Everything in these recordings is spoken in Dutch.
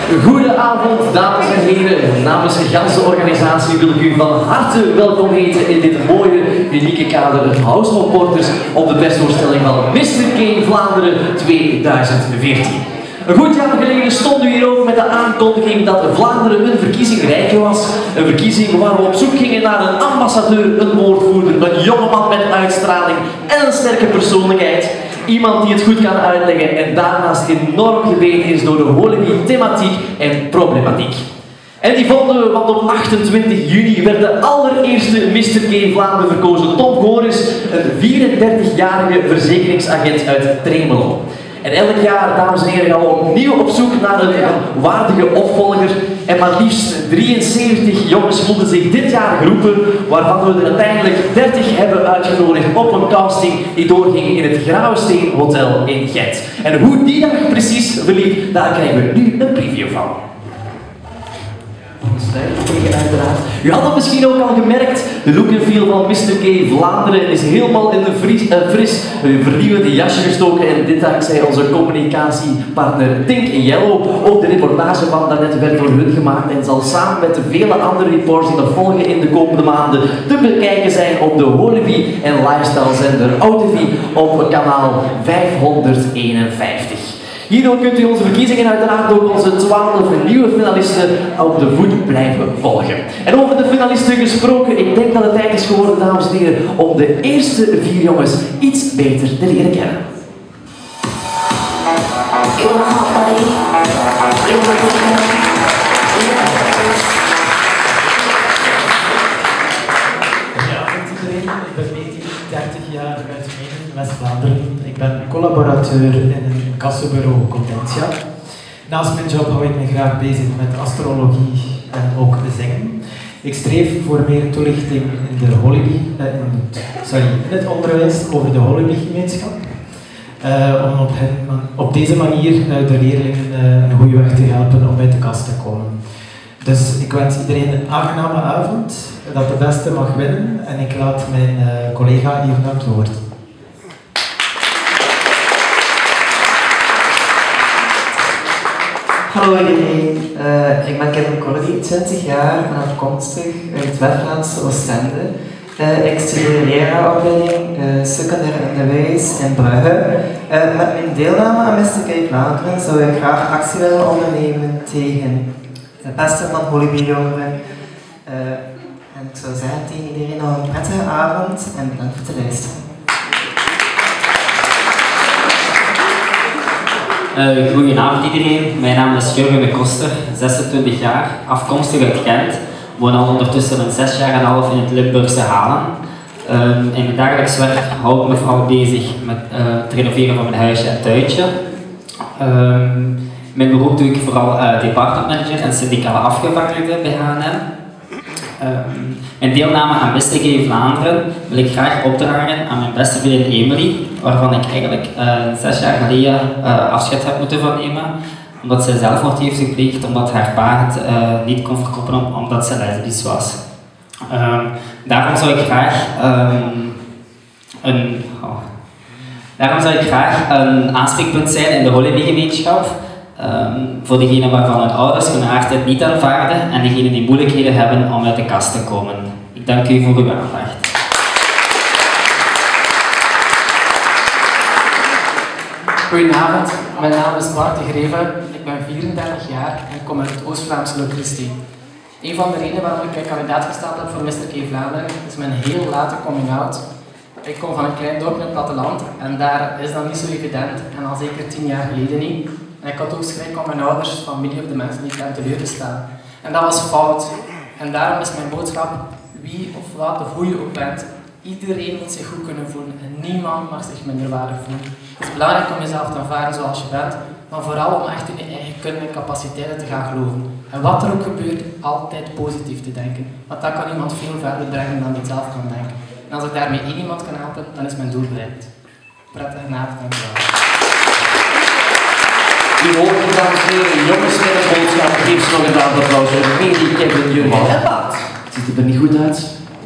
Goedenavond, dames en heren. Namens de ganse organisatie wil ik u van harte welkom heten in dit mooie, unieke kader, het House of Porters, op de persvoorstelling van Mr. K Vlaanderen 2014. Een goed jaar geleden stonden we hier ook met de aankondiging dat Vlaanderen een verkiezing was. Een verkiezing waar we op zoek gingen naar een ambassadeur, een woordvoerder, een jongeman met uitstraling en een sterke persoonlijkheid. Iemand die het goed kan uitleggen en daarnaast enorm gebeten is door de Walibi-thematiek en problematiek. En die vonden we, want op 28 juni werd de allereerste Mr. K Vlaanderen verkozen. Tom Goris, een 34-jarige verzekeringsagent uit Tremelo. En elk jaar, dames en heren, gaan we opnieuw op zoek naar een waardige opvolger. En maar liefst 73 jongens voelden zich dit jaar geroepen, waarvan we er uiteindelijk 30 hebben uitgenodigd op een casting die doorging in het Grauwsteen Hotel in Gent. En hoe die dag precies verliep, daar krijgen we nu een preview van. Uiteraard. U had het misschien ook al gemerkt, de look en feel van Mr. K Vlaanderen is helemaal in een fris, vernieuwende jasje gestoken en dit dankzij onze communicatiepartner Think Yellow. Ook de reportage van daarnet werd door hun gemaakt en zal samen met de vele andere reports die nog volgen in de komende maanden te bekijken zijn op de Walibi en lifestyle zender OutTV op kanaal 551. Hierdoor kunt u onze verkiezingen uiteraard ook onze 12 nieuwe finalisten op de voet blijven volgen. En over de finalisten gesproken, ik denk dat het tijd is geworden, dames en heren, om de eerste 4 jongens iets beter te leren kennen. Ik ben 30 jaar uit Menen, West-Vlaanderen. Ik ben collaborateur in een incassobureau Contentia. Naast mijn job hou ik me graag bezig met astrologie en ook zingen. Ik streef voor meer toelichting in de Walibi, in het onderwijs over de Walibi-gemeenschap. Om op deze manier de leerlingen een goede weg te helpen om uit de kast te komen. Dus ik wens iedereen een aangename avond, dat de beste mag winnen en ik laat mijn collega even aan het woord. Hallo iedereen, ik ben Kevin Cordy, 20 jaar en afkomstig uit West-Vlaandse Oostende. Ik studeer leraaropleiding secundair onderwijs in Brugge. Met mijn deelname aan Mr. K Vlaanderen zou ik graag actie willen ondernemen tegen de pesten van Walibi-jongeren. En ik zou zeggen tegen iedereen nog een prettige avond en bedankt voor het luisteren. Goedenavond iedereen, mijn naam is Jurgen de Koster, 26 jaar, afkomstig uit Gent. Woon al ondertussen een 6 jaar en half in het Limburgse Halen. In mijn dagelijks werk hou ik me vooral bezig met het renoveren van mijn huisje en tuintje. Mijn beroep doe ik vooral departmentmanager en syndicale afgevaardigde bij H&M. Mijn deelname aan Mr. K Vlaanderen wil ik graag opdragen aan mijn beste vriendin Emily, waarvan ik eigenlijk 6 jaar geleden afscheid heb moeten van nemen, omdat zij zelfmoord heeft gepleegd, omdat haar pa het niet kon verkopen omdat ze lesbisch was. Daarom zou ik graag een aanspreekpunt zijn in de Walibi-gemeenschap. Voor degenen waarvan hun ouders hun aardheid niet aanvaarden en degenen die moeilijkheden hebben om uit de kast te komen. Ik dank u voor uw aandacht. Goedenavond, mijn naam is Bart de Greve, ik ben 34 jaar en ik kom uit het Oost-Vlaamse Locristi. Een van de redenen waarom ik kandidaat gesteld heb voor Mr. K Vlaanderen is mijn heel late coming-out. Ik kom van een klein dorp in het platteland en daar is dat niet zo evident en al zeker 10 jaar geleden niet. En ik had ook schrik om mijn ouders, familie of de mensen die ik ken teleur te staan. En dat was fout. En daarom is mijn boodschap, wie of wat of hoe je ook bent, iedereen moet zich goed kunnen voelen en niemand mag zich minderwaardig voelen. Het is belangrijk om jezelf te aanvaarden zoals je bent, maar vooral om echt in je eigen kunnen en capaciteiten te gaan geloven. En wat er ook gebeurt, altijd positief te denken. Want dat kan iemand veel verder brengen dan hij zelf kan denken. En als ik daarmee één iemand kan helpen, dan is mijn doel bereikt. Prettige avond en bedankt. U hoort, dames en heren, jongens met een boodschap, geef ze nog een aantal applaus voor Mary, Kevin, Jurgen en Bart. Ziet het er niet goed uit?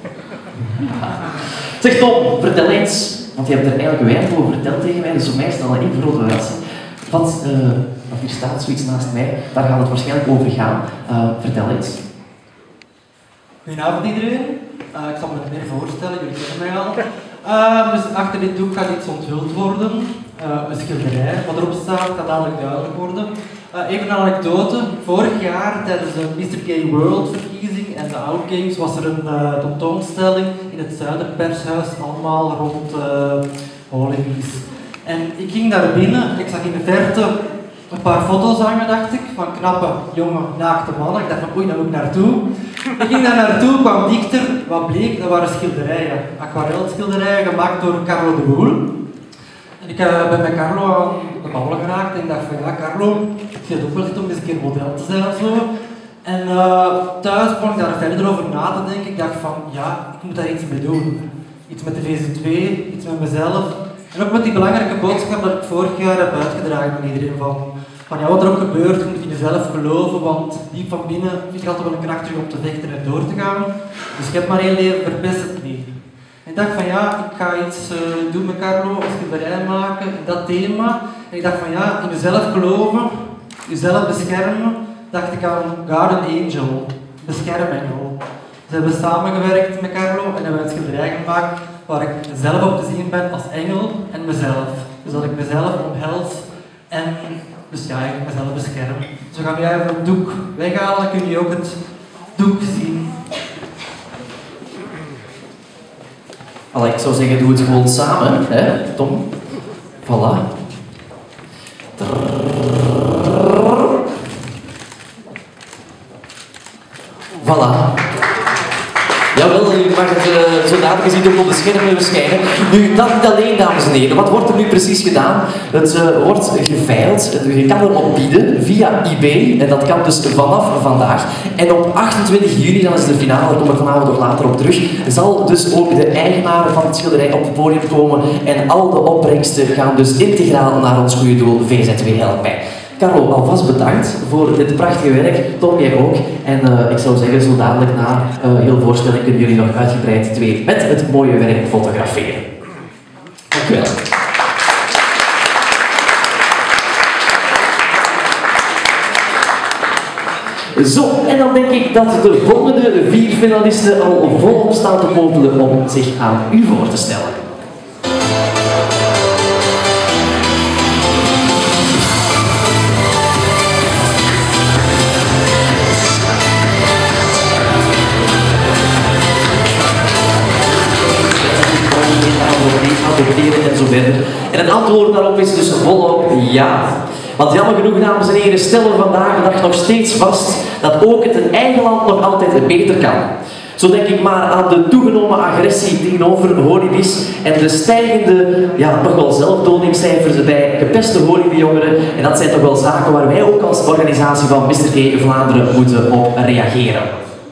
Zeg Tom, vertel eens, want je hebt er eigenlijk weinig over verteld tegen mij, dus voor mij is het al een grote verrassing. Wat hier staat, zoiets naast mij. Daar gaat het waarschijnlijk over gaan. Vertel eens. Goedenavond iedereen. Ik zal me meer voorstellen, jullie kennen mij al. Dus achter dit doek gaat iets onthuld worden. Een schilderij, wat erop staat, gaat dadelijk duidelijk worden. Even een anekdote. Vorig jaar tijdens de Mr. Gay World verkiezing en de Outgames was er een tentoonstelling in het Zuiderpershuis, allemaal rond holidays. En ik ging daar binnen, ik zag in de verte een paar foto's hangen, dacht ik, van knappe, jonge, naakte mannen. Ik dacht van oei, daar moet ik naartoe. Ik ging daar naartoe, kwam dichter, wat bleek, dat waren schilderijen, aquarelschilderijen gemaakt door Carlo de Woel. En ik ben met Carlo aan de babbel geraakt en ik dacht van ja, Carlo, ik zie het ook wel zitten om eens een keer model te zijn of zo. En thuis begon ik daar verder over na te denken. Ik dacht van ja, ik moet daar iets mee doen. Iets met de VZ2, iets met mezelf. En ook met die belangrijke boodschap dat ik vorig jaar heb uitgedragen aan iedereen van ja, wat er ook gebeurt, je moet in jezelf geloven, want diep van binnen vind je altijd wel een kracht terug om te vechten en door te gaan. Dus je hebt maar één leven, verpest het niet. En ik dacht van ja, ik ga iets doen met Carlo, een schilderij maken, dat thema. En ik dacht van ja, in jezelf geloven, jezelf beschermen, dacht ik aan Guardian Angel, beschermengel. Dus we hebben samengewerkt met Carlo en hebben een schilderij gemaakt waar ik zelf op te zien ben als engel en mezelf. Dus dat ik mezelf omhels en dus ja, ik mezelf bescherm. Dus we gaan nu even het doek weghalen, dan kun je ook het doek zien. Allee, ik zou zeggen, doe het gewoon samen, hè, Tom? Voilà. Voilà. Jawel, je mag het zo dadelijk zien ook op de schermen verschijnen. Nu, dat niet alleen, dames en heren. Wat wordt er nu precies gedaan? Het wordt geveild. Je kan erop bieden via eBay. En dat kan dus vanaf vandaag. En op 28 juni, dan is de finale, daar kom ik vanavond nog later op terug, zal dus ook de eigenaar van het schilderij op het podium komen. En al de opbrengsten gaan dus integraal naar ons goede doel VZ2 Help Mij. Carlo, alvast bedankt voor dit prachtige werk. Tom, jij ook. En ik zou zeggen, zo dadelijk na heel voorstelling kunnen jullie nog uitgebreid twee met het mooie werk fotograferen. Dank u wel. Zo, en dan denk ik dat de volgende 4 finalisten al volop staan te popelen om zich aan u voor te stellen. En zo verder. En het antwoord daarop is dus volop ja. Want jammer genoeg, dames en heren, stellen we vandaag de dag nog steeds vast dat ook het in eigen land nog altijd beter kan. Zo denk ik maar aan de toegenomen agressie tegenover holidays en de stijgende, ja, toch wel zelfdodingscijfers bij gepeste holidayjongeren. En dat zijn toch wel zaken waar wij ook als organisatie van Mr. Gay Vlaanderen moeten op reageren.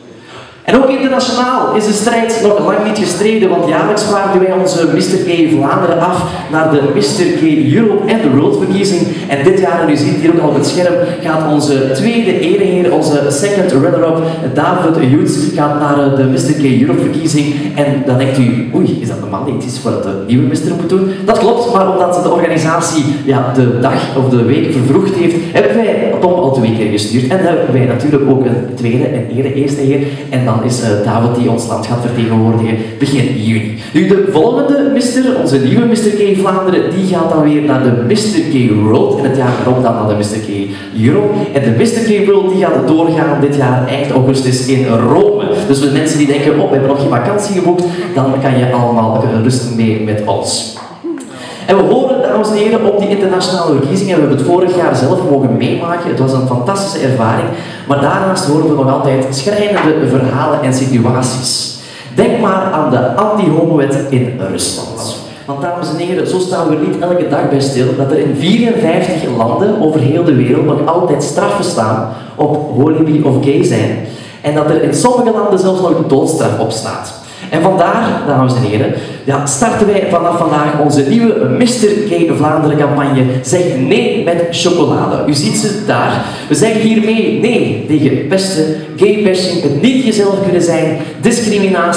En ook internationaal is de strijd nog lang niet gestreden, want jaarlijks vragen wij onze Mr. Gay Vlaanderen af naar de Mr. Gay Europe en de World verkiezing. En dit jaar, en u ziet hier ook al op het scherm, gaat onze tweede ereheer, onze second runner-up, David Joets, gaat naar de Mr. Gay Europe verkiezing. En dan denkt u, oei, is dat de man die iets voor de nieuwe Mr. moet doen? Dat klopt, maar omdat de organisatie de dag of de week vervroegd heeft, hebben wij Tom al 2 keer gestuurd. En dan hebben wij natuurlijk ook een tweede en eerste heer. En dan is David die ons land gaat vertegenwoordigen begin juni. Nu, de volgende Mr., onze nieuwe Mr. Gay Vlaanderen, die gaat dan weer naar de Mr. Gay World en het jaar erop dan naar de Mr. Gay Europe. En de Mr. Gay World die gaat doorgaan dit jaar eind augustus in Rome. Dus voor de mensen die denken, oh, we hebben nog geen vakantie geboekt, dan kan je allemaal rustig mee met ons. En we horen, dames en heren, op die internationale verkiezingen, we hebben het vorig jaar zelf mogen meemaken. Het was een fantastische ervaring, maar daarnaast horen we nog altijd schrijnende verhalen en situaties. Denk maar aan de anti-homowet in Rusland. Want dames en heren, zo staan we er niet elke dag bij stil dat er in 54 landen over heel de wereld nog altijd straffen staan op holiday of gay zijn. En dat er in sommige landen zelfs nog de doodstraf op staat. En vandaar, dames en heren, starten wij vanaf vandaag onze nieuwe Mr. Gay Vlaanderen campagne Zeg nee met chocolade. U ziet ze daar. We zeggen hiermee nee tegen pesten, gay bashing, het niet jezelf kunnen zijn, discriminatie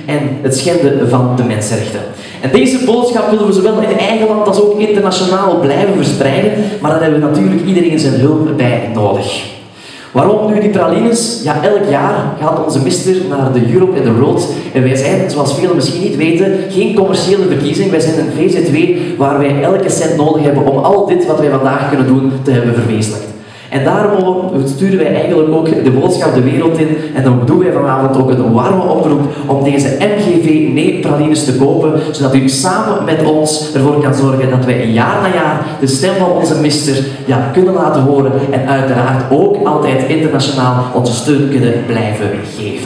en het schenden van de mensenrechten. En deze boodschap willen we zowel in eigen land als ook internationaal blijven verspreiden, maar daar hebben we natuurlijk iedereen zijn hulp bij nodig. Waarom nu die pralines? Ja, elk jaar gaat onze mister naar de Europe and the Road. En wij zijn, zoals velen misschien niet weten, geen commerciële verkiezing. Wij zijn een VZW waar wij elke cent nodig hebben om al dit wat wij vandaag kunnen doen te hebben verwezenlijkt. En daarom sturen wij eigenlijk ook de boodschap de wereld in en dan doen wij vanavond ook een warme oproep om deze MGV Nee-pralines te kopen, zodat u samen met ons ervoor kan zorgen dat wij jaar na jaar de stem van onze mister kunnen laten horen en uiteraard ook altijd internationaal onze steun kunnen blijven geven.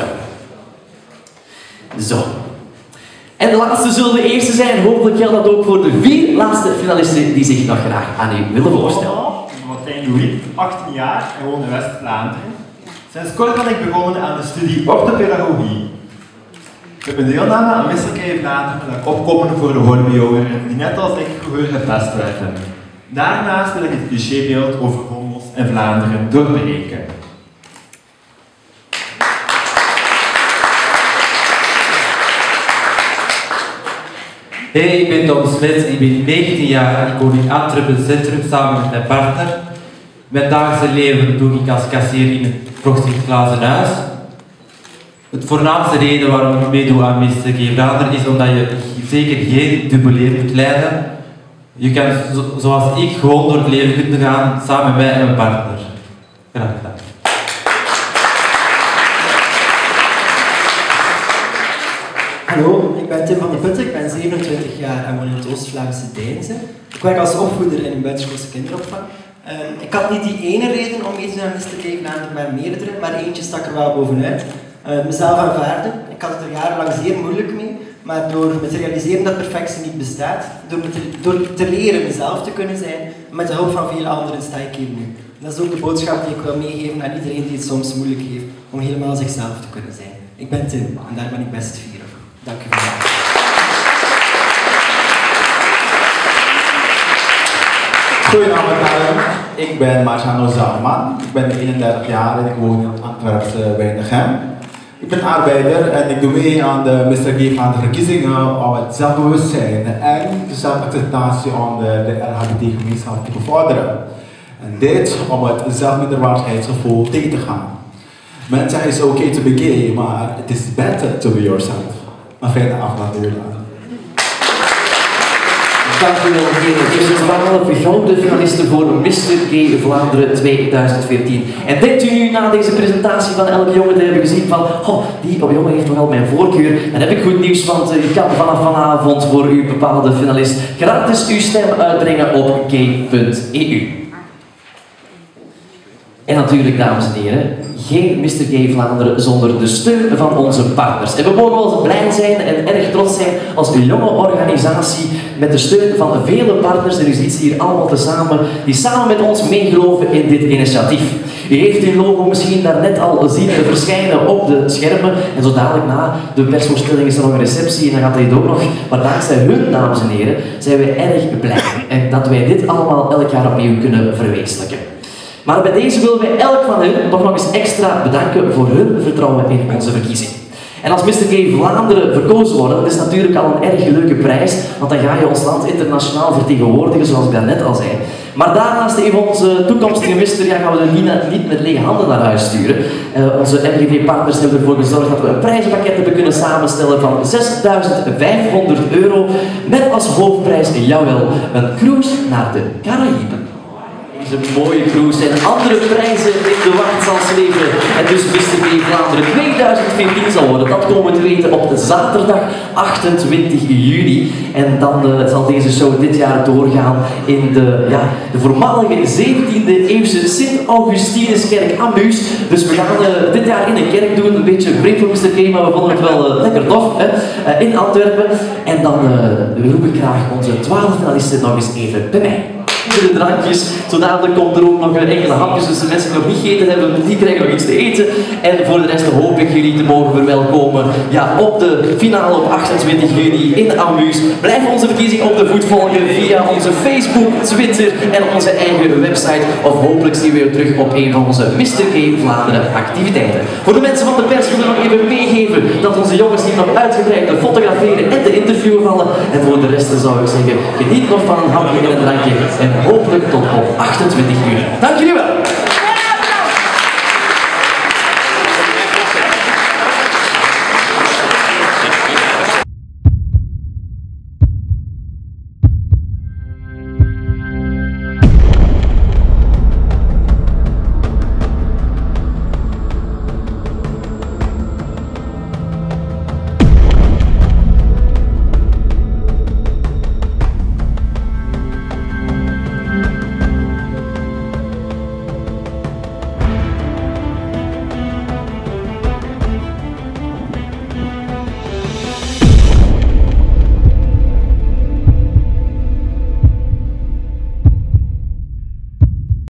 Zo. En de laatste zullen de eerste zijn. Hopelijk geldt dat ook voor de 4 laatste finalisten die zich nog graag aan u willen voorstellen. Martijn Louis, 18 jaar en woon in West-Vlaanderen. Sinds kort ben ik begonnen aan de studie orthopedagogie. Ik heb een deelname aan Mr. K Vlaanderen en ik opkomen voor de hoorbejongeren die net als ik gehoor getest werden. Daarnaast wil ik het clichébeeld over homo's in Vlaanderen doorbreken. Hey, ik ben Tom Smits, ik ben 19 jaar en ik woon in Antwerpen Centrum samen met mijn partner. Mijn dagelijkse leven doe ik als kassier in het Prochting Glazen Huis. Het voornaamste reden waarom ik meedoe aan Mr. K Vlaanderen is omdat je zeker geen dubbel leven moet leiden. Je kan, zoals ik, gewoon door het leven kunnen gaan samen met mij en mijn partner. Graag gedaan. Hallo, ik ben Tim van de Putten, ik ben 27 jaar en woon in het Oost-Vlaamse Deinze. Ik werk als opvoeder in een buitenschoolse kinderopvang. Ik had niet die ene reden om mee te doen aan Mr. K Vlaanderen, maar meerdere, maar eentje stak er wel bovenuit. Mezelf aanvaarden. Ik had het er jarenlang zeer moeilijk mee, maar door me te realiseren dat perfectie niet bestaat, door te leren mezelf te kunnen zijn, met de hulp van vele anderen sta ik hier nu. Dat is ook de boodschap die ik wil meegeven aan iedereen die het soms moeilijk heeft om helemaal zichzelf te kunnen zijn. Ik ben Tim en daar ben ik best fier op. Dank u wel. Goedenavond allen, ik ben Marciano Zalman, ik ben 31 jaar en ik woon in Antwerpse Weinigem. Ik ben arbeider en ik doe mee aan de Mr. K Vlaanderen verkiezingen om het zelfbewustzijn en de zelfacceptatie onder de LHBT-gemeenschap te bevorderen. En dit om het zelfminderwaardigheidsgevoel tegen te gaan. Men zegt it's okay to be gay, maar it is better to be yourself. Een fijne avond aan jullie. Dank u wel, heren. Deze 12 gouden finalisten voor Mr. K Vlaanderen 2014. En denkt u nu na deze presentatie van elke jongen te hebben gezien van die jongen heeft toch wel mijn voorkeur? Dan heb ik goed nieuws, want u kan vanaf vanavond voor uw bepaalde finalist gratis uw stem uitbrengen op gay.eu. En natuurlijk, dames en heren, geen Mr. K Vlaanderen zonder de steun van onze partners. En we mogen wel eens blij zijn en erg trots zijn als een jonge organisatie met de steun van vele partners. En u ziet ze hier allemaal tezamen, die samen met ons meegeloven in dit initiatief. U heeft uw logo misschien daarnet al zien verschijnen op de schermen. En zo dadelijk na de persvoorstelling is er nog een receptie en dan gaat dit ook nog. Maar dankzij hun, dames en heren, zijn we erg blij. En dat wij dit allemaal elk jaar opnieuw kunnen verwezenlijken. Maar bij deze willen wij elk van hen nog eens extra bedanken voor hun vertrouwen in onze verkiezing. En als Mr. K Vlaanderen verkozen wordt, dat is natuurlijk al een erg leuke prijs, want dan ga je ons land internationaal vertegenwoordigen, zoals ik daarnet al zei. Maar daarnaast heeft onze toekomstige mister, gaan we er niet met lege handen naar huis sturen. Onze MGV-partners hebben ervoor gezorgd dat we een prijzenpakket hebben kunnen samenstellen van €6.500, met als hoofdprijs, jawel, een cruise naar de Caraïben. Een mooie cruise en andere prijzen in de wacht zal zweven. En dus Mr. K Vlaanderen 2014 zal worden. Dat komen we te weten op de zaterdag 28 juni. En dan zal deze show dit jaar doorgaan in de voormalige 17e eeuwse Sint-Augustinuskerk aan Muus. Dus we gaan dit jaar in een kerk doen. Een beetje vreemd voor Mr. K, maar we vonden het wel lekker tof in Antwerpen. En dan roep ik graag onze 12 finalisten nog eens even bij mij. lekkere drankjes. Zo dadelijk komt er ook nog enkele hapjes, dus de mensen die nog niet gegeten hebben, die krijgen nog iets te eten. En voor de rest hoop ik jullie te mogen verwelkomen op de finale op 28 juni in Amuus. Blijf onze verkiezing op de voet volgen via onze Facebook, Twitter en onze eigen website. Of hopelijk zien we je terug op een van onze Mr. Game Vlaanderen activiteiten. Voor de mensen van de pers willen we nog even meegeven dat onze jongens hier nog uitgebreid te fotograferen en te interviewen vallen. En voor de rest zou ik zeggen, geniet nog van een hapje en een drankje. En hopelijk tot op 28 juni. Dank jullie wel!